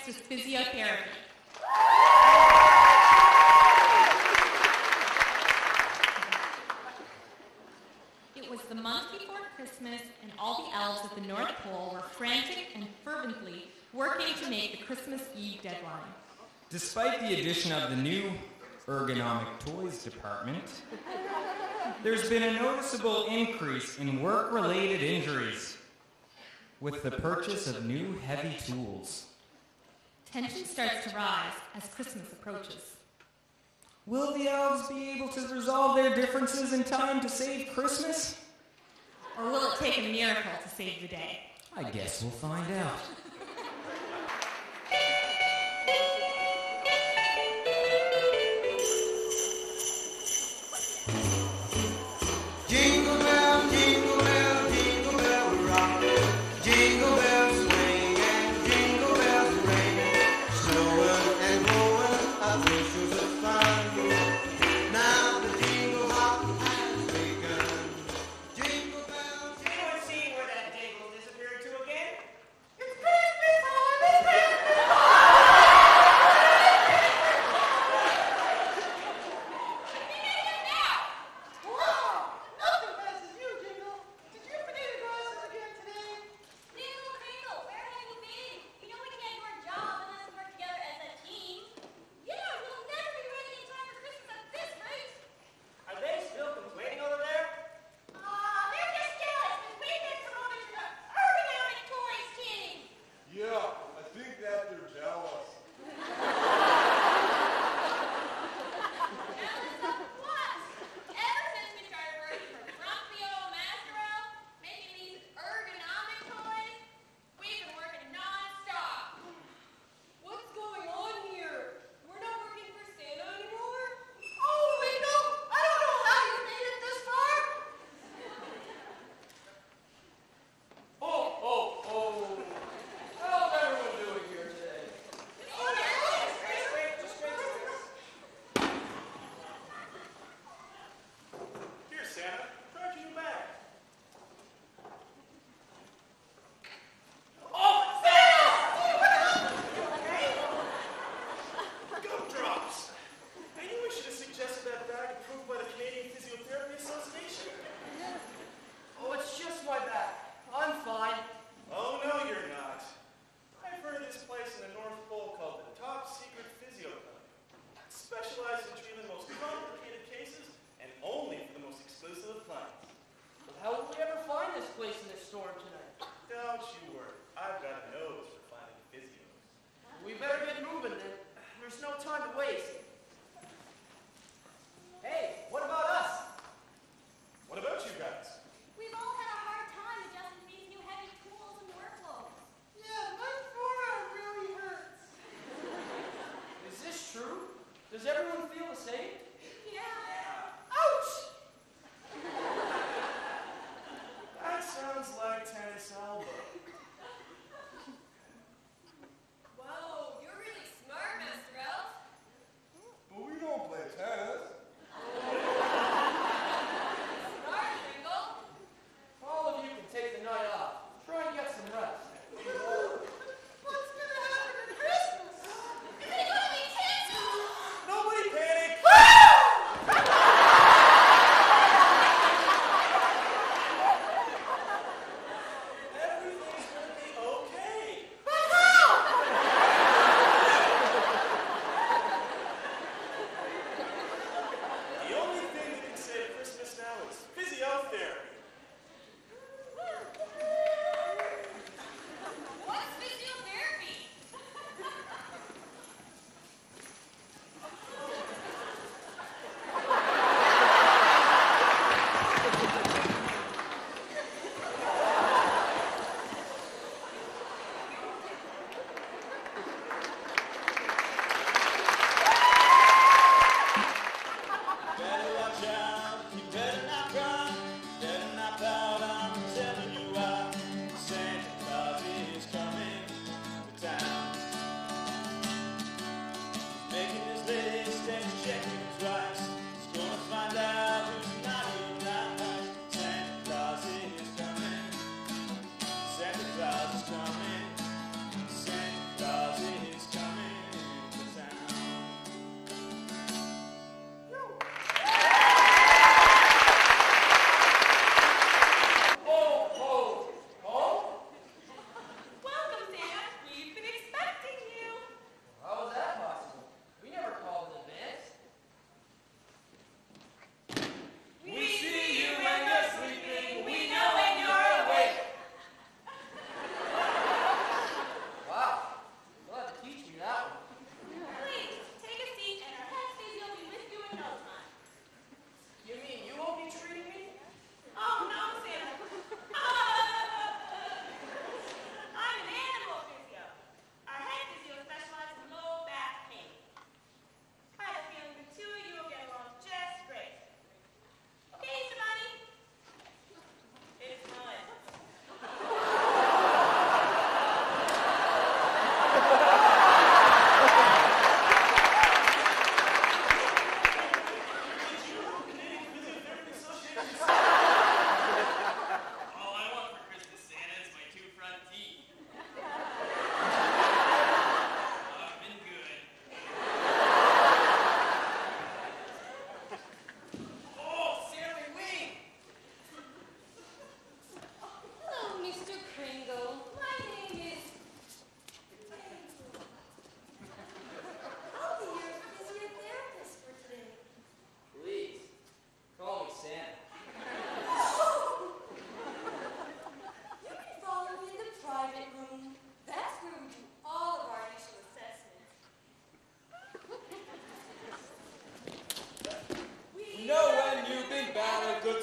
to physiotherapy. It was the month before Christmas, and all the elves at the North Pole were frantic and fervently working to make the Christmas Eve deadline. Despite the addition of the new ergonomic toys department, there's been a noticeable increase in work-related injuries with the purchase of new heavy tools. Tension starts to rise as Christmas approaches. Will the elves be able to resolve their differences in time to save Christmas? Or will it take a miracle to save the day? I guess we'll find out. Jingle bell, jingle bell, jingle bell rock. Jingle bells swing and jingle bells ring. Snowing and blowing, a bushels of fun. Now the jingle hop has begun. Jingle bells. Anyone seen where that jingle disappeared to again? It's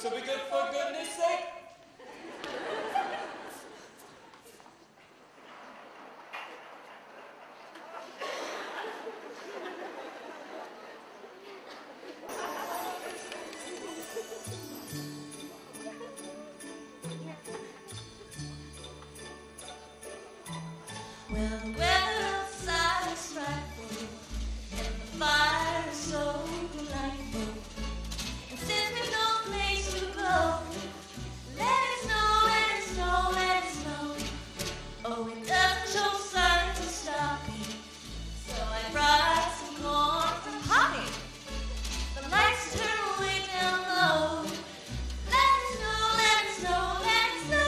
This will be good for goodness sake. Well, the weather outside is frightful, and the fire is so delightful. And since we've no place to go, let it snow, let it snow, let it snow. Oh, it doesn't show signs of stopping, so I brought some corn for popping. The lights turn way down low. Let it snow, let it snow, let it snow.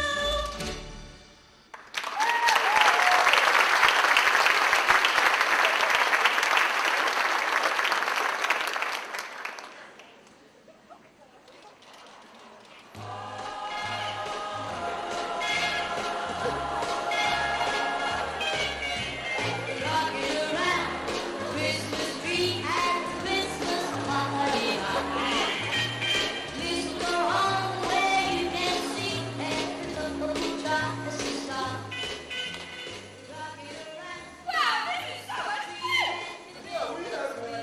Rocking around the Christmas tree at the Christmas party. Mistletoe on the way you can see, and the little child is a star. Rocking around. Wow, this is so much fun!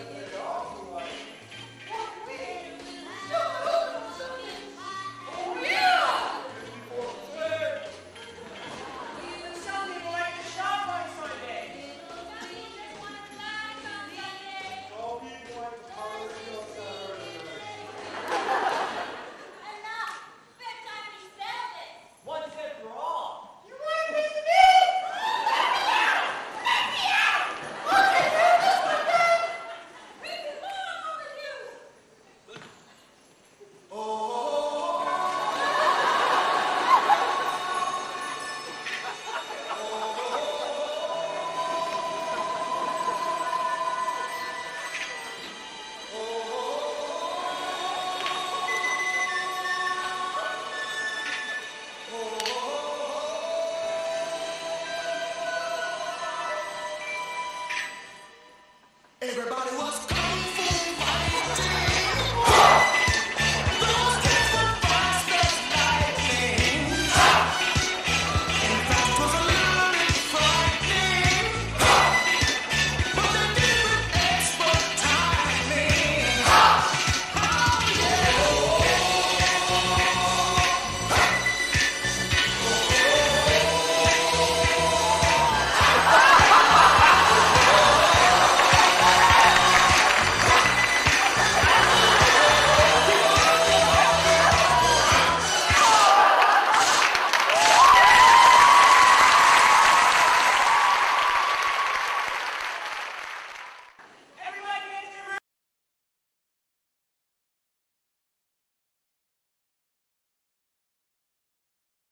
Enough! Bedtime is velvet! One step for all. You want to miss the beat? Let me out! I'll take care of this one, guys! Bring the phone over you! Everybody